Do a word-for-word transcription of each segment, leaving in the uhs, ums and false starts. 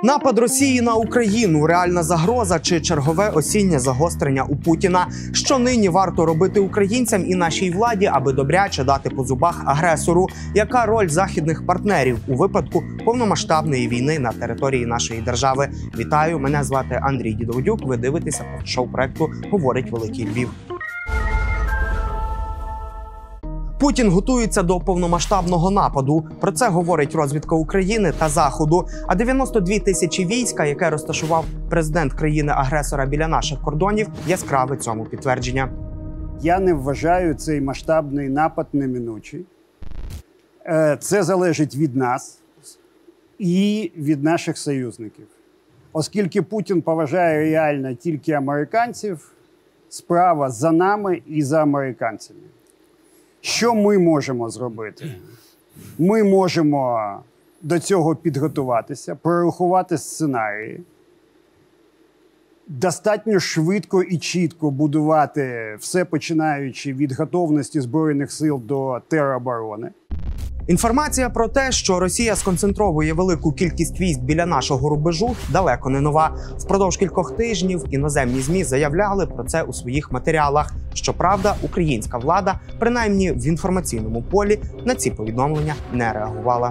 Напад Росії на Україну – реальна загроза чи чергове осіннє загострення у Путіна? Що нині варто робити українцям і нашій владі, аби добряче дати по зубах агресору? Яка роль західних партнерів у випадку повномасштабної війни на території нашої держави? Вітаю, мене звати Андрій Дідовдюк. Ви дивитеся шоу-проекту «Говорить Великий Львів». Путін готується до повномасштабного нападу. Про це говорить розвідка України та Заходу. А дев'яносто дві тисячі війська, яке розташував президент країни-агресора біля наших кордонів, яскраве цьому підтвердження. Я не вважаю цей масштабний напад неминучий. Це залежить від нас і від наших союзників. Оскільки Путін поважає реально тільки американців, справа за нами і за американцями. Що ми можемо зробити? Ми можемо до цього підготуватися, прорахувати сценарії, достатньо швидко і чітко будувати все, починаючи від готовності Збройних сил до тероборони. Інформація про те, що Росія сконцентровує велику кількість військ біля нашого рубежу, далеко не нова. Впродовж кількох тижнів іноземні ЗМІ заявляли про це у своїх матеріалах. Щоправда, українська влада, принаймні в інформаційному полі, на ці повідомлення не реагувала.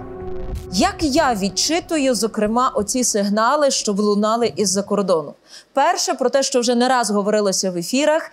Як я відчитую, зокрема, оці сигнали, що лунали із-за кордону? Перше, про те, що вже не раз говорилося в ефірах,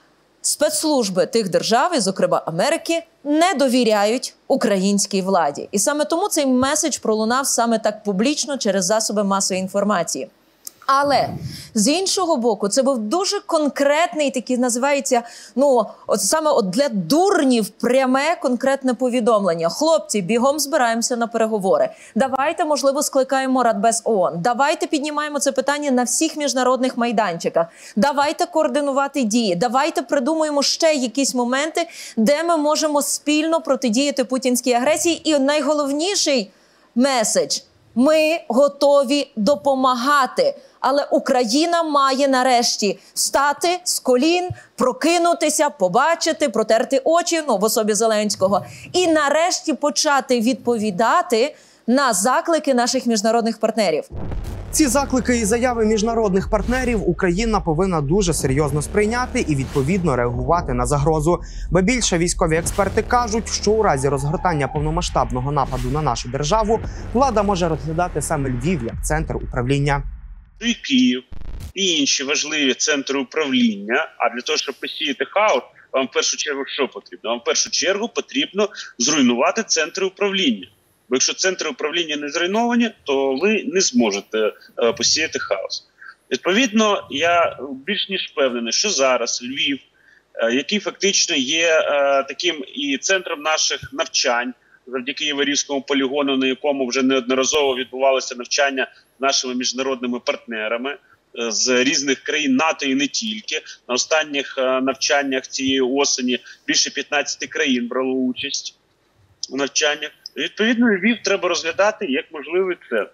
спецслужби тих держав, і, зокрема Америки, не довіряють українській владі. І саме тому цей меседж пролунав саме так публічно через засоби масової інформації. Але, з іншого боку, це був дуже конкретний, такий називається, ну, от саме от для дурнів пряме конкретне повідомлення. Хлопці, бігом збираємося на переговори. Давайте, можливо, скликаємо Радбез ООН. Давайте піднімаємо це питання на всіх міжнародних майданчиках. Давайте координувати дії. Давайте придумаємо ще якісь моменти, де ми можемо спільно протидіяти путінській агресії. І найголовніший меседж – ми готові допомагати. Але Україна має нарешті встати з колін, прокинутися, побачити, протерти очі, ну, в особі Зеленського, і нарешті почати відповідати на заклики наших міжнародних партнерів. Ці заклики і заяви міжнародних партнерів Україна повинна дуже серйозно сприйняти і відповідно реагувати на загрозу. Ба більше, військові експерти кажуть, що у разі розгортання повномасштабного нападу на нашу державу влада може розглядати саме Львів як центр управління. І Київ, і інші важливі центри управління. А для того, щоб посіяти хаос, вам в першу чергу що потрібно? Вам в першу чергу потрібно зруйнувати центри управління. Бо якщо центри управління не зруйновані, то ви не зможете е, посіяти хаос. Відповідно, я більш ніж впевнений, що зараз Львів, е, який фактично є е, таким і центром наших навчань, завдяки Єварівському полігону, на якому вже неодноразово відбувалося навчання з нашими міжнародними партнерами з різних країн НАТО і не тільки. На останніх навчаннях цієї осені більше п'ятнадцяти країн брало участь у навчаннях. Відповідно, Львів треба розглядати як можливий центр.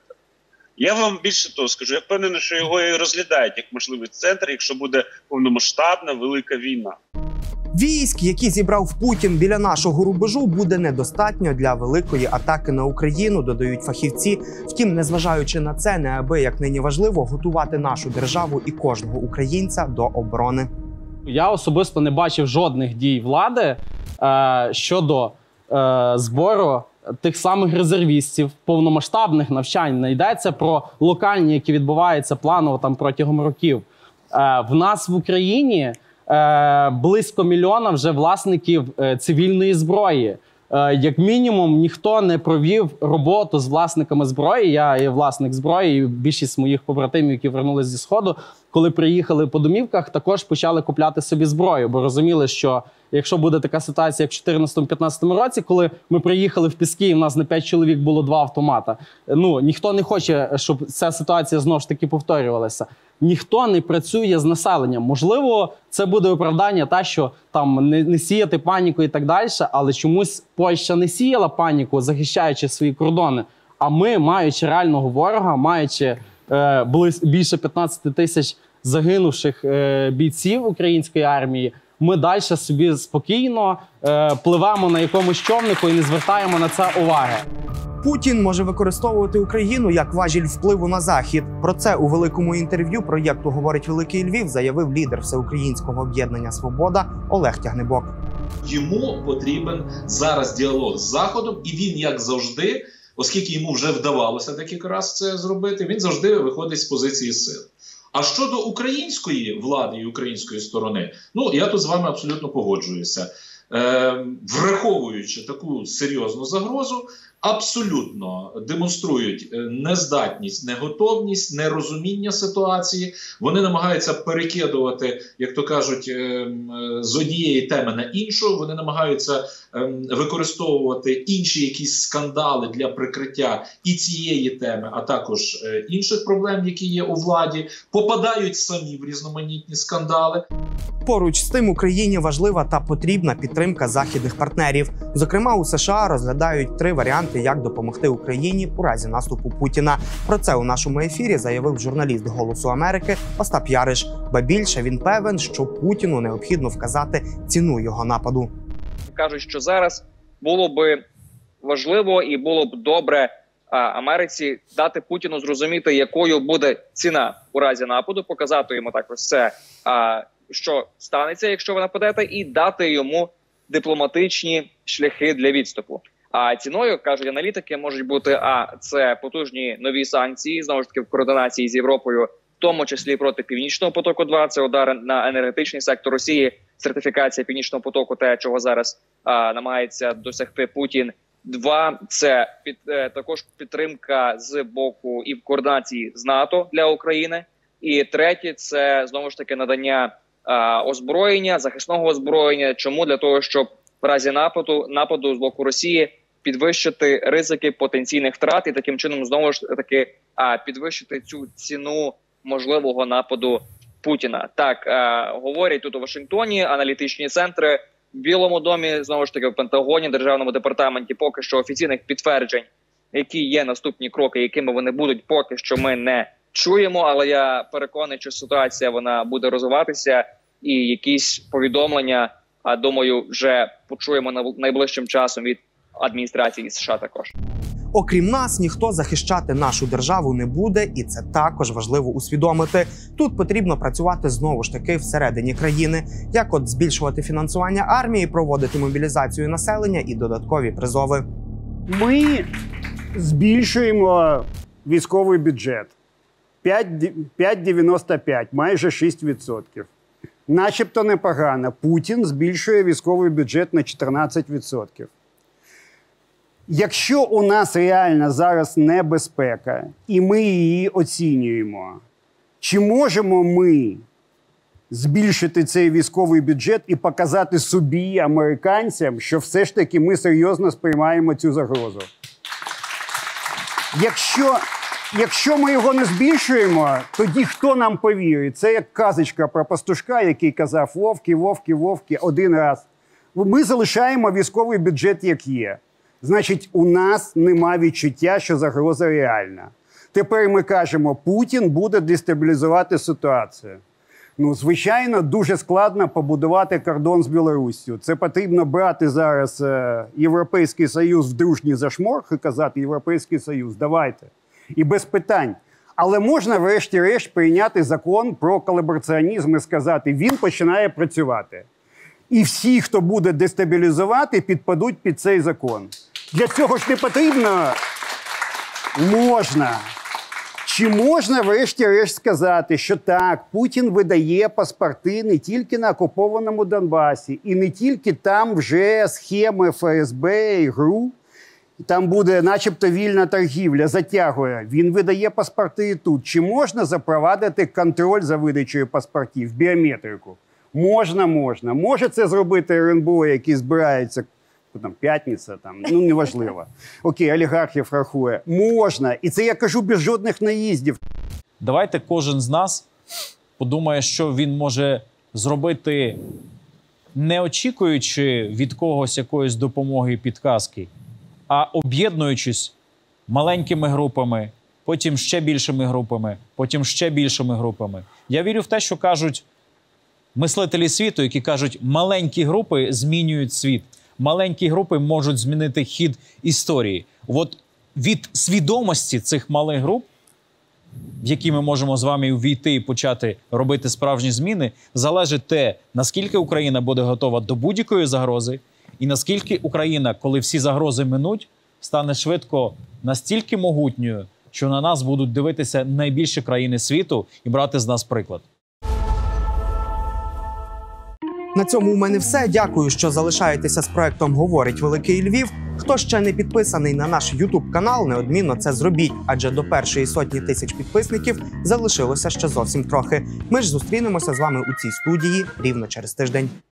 Я вам більше того скажу, я впевнений, що його і розглядають як можливий центр, якщо буде повномасштабна велика війна. Військ, які зібрав Путін біля нашого рубежу, буде недостатньо для великої атаки на Україну, додають фахівці. Втім, незважаючи на це, неабияк нині важливо готувати нашу державу і кожного українця до оборони. Я особисто не бачив жодних дій влади е, щодо е, збору тих самих резервістів, повномасштабних навчань. Не йдеться про локальні, які відбуваються планово там протягом років. Е, в нас в Україні близько мільйона вже власників цивільної зброї. Як мінімум, ніхто не провів роботу з власниками зброї. Я є власник зброї, і більшість моїх побратимів, які вернулися зі Сходу, коли приїхали по домівках, також почали купляти собі зброю, бо розуміли, що якщо буде така ситуація, як в чотирнадцятому-п'ятнадцятому році, коли ми приїхали в Піски, і в нас на п'ять чоловік було два автомата, ну, ніхто не хоче, щоб ця ситуація знову ж таки повторювалася. Ніхто не працює з населенням. Можливо, це буде оправдання те, що там не, не сіяти паніку і так далі, але чомусь Польща не сіяла паніку, захищаючи свої кордони. А ми, маючи реального ворога, маючи е, близь, більше п'ятнадцяти тисяч загинувших е, бійців української армії, ми далі собі спокійно е, пливемо на якомусь човнику і не звертаємо на це уваги. Путін може використовувати Україну як важіль впливу на Захід. Про це у великому інтерв'ю проєкту «Говорить Великий Львів» заявив лідер Всеукраїнського об'єднання «Свобода» Олег Тягнибок. Йому потрібен зараз діалог з Заходом, і він, як завжди, оскільки йому вже вдавалося декілька разів це зробити, він завжди виходить з позиції сил. А щодо української влади і української сторони, ну, я тут з вами абсолютно погоджуюся. Е, враховуючи таку серйозну загрозу, абсолютно демонструють нездатність, неготовність, нерозуміння ситуації. Вони намагаються перекидувати, як то кажуть, з однієї теми на іншу. Вони намагаються використовувати інші якісь скандали для прикриття і цієї теми, а також інших проблем, які є у владі. Попадають самі в різноманітні скандали. Поруч з тим Україні важлива та потрібна підтримка західних партнерів. Зокрема, у США розглядають три варіанти, як допомогти Україні у разі наступу Путіна. Про це у нашому ефірі заявив журналіст «Голосу Америки» Остап Яриш. Ба більше, він певен, що Путіну необхідно вказати ціну його нападу. Кажуть, що зараз було б важливо і було б добре Америці дати Путіну зрозуміти, якою буде ціна у разі нападу, показати йому також це, що станеться, якщо ви нападете, і дати йому дипломатичні шляхи для відступу. А ціною, кажуть аналітики, можуть бути а це потужні нові санкції, знову ж таки в координації з Європою, в тому числі проти Північного потоку два, це удари на енергетичний сектор Росії, сертифікація Північного потоку, те, чого зараз а, намагається досягти Путін. Два – це під, е, також підтримка з боку і в координації з НАТО для України. І третє – це, знову ж таки, надання а, озброєння, захисного озброєння. Чому? Для того, щоб в разі нападу, нападу з боку Росії підвищити ризики потенційних втрат і таким чином, знову ж таки, а, підвищити цю ціну можливого нападу Путіна. Так, а, говорять тут у Вашингтоні аналітичні центри, в Білому домі, знову ж таки, в Пентагоні, Державному департаменті, поки що офіційних підтверджень, які є наступні кроки, якими вони будуть, поки що ми не чуємо, але я переконаний, що ситуація вона буде розвиватися і якісь повідомлення, а думаю, вже почуємо найближчим часом від адміністрації США також. Окрім нас, ніхто захищати нашу державу не буде, і це також важливо усвідомити. Тут потрібно працювати знову ж таки всередині країни, як от збільшувати фінансування армії, проводити мобілізацію населення і додаткові призови. Ми збільшуємо військовий бюджет. п'ять дев'яносто п'ять, майже шість відсотків. Начебто непогано. Путін збільшує військовий бюджет на чотирнадцять відсотків. Якщо у нас реально зараз небезпека, і ми її оцінюємо, чи можемо ми збільшити цей військовий бюджет і показати собі, американцям, що все ж таки ми серйозно сприймаємо цю загрозу? Якщо, якщо ми його не збільшуємо, тоді хто нам повірить? Це як казочка про пастушка, який казав «Вовки, вовки, вовки» один раз. Ми залишаємо військовий бюджет як є. Значить, у нас нема відчуття, що загроза реальна. Тепер ми кажемо, Путін буде дестабілізувати ситуацію. Ну, звичайно, дуже складно побудувати кордон з Білоруссю. Це потрібно брати зараз е, Європейський Союз в дружній зашморг і казати, Європейський Союз, давайте. І без питань. Але можна врешті-решт прийняти закон про колабораціонізм і сказати, він починає працювати. І всі, хто буде дестабілізувати, підпадуть під цей закон. Для цього ж не потрібно. Можна. Чи можна врешті-решт сказати, що так, Путін видає паспорти не тільки на окупованому Донбасі, і не тільки там вже схеми еф ес бе і ГРУ, там буде начебто вільна торгівля, затягує. Він видає паспорти і тут. Чи можна запровадити контроль за видачею паспортів, біометрику? Можна, можна. Може це зробити ер ен бе о, який збирається, там, п'ятниця, там, ну, неважливо. Окей, олігархів рахує. Можна. І це я кажу без жодних наїздів. Давайте кожен з нас подумає, що він може зробити, не очікуючи від когось якоїсь допомоги і підказки, а об'єднуючись маленькими групами, потім ще більшими групами, потім ще більшими групами. Я вірю в те, що кажуть мислителі світу, які кажуть, маленькі групи змінюють світ. Маленькі групи можуть змінити хід історії. От від свідомості цих малих груп, в які ми можемо з вами увійти і почати робити справжні зміни, залежить те, наскільки Україна буде готова до будь-якої загрози, і наскільки Україна, коли всі загрози минуть, стане швидко настільки могутньою, що на нас будуть дивитися найбільші країни світу і брати з нас приклад. На цьому у мене все. Дякую, що залишаєтеся з проектом «Говорить Великий Львів». Хто ще не підписаний на наш ютуб канал, неодмінно це зробіть, адже до першої сотні тисяч підписників залишилося ще зовсім трохи. Ми ж зустрінемося з вами у цій студії рівно через тиждень.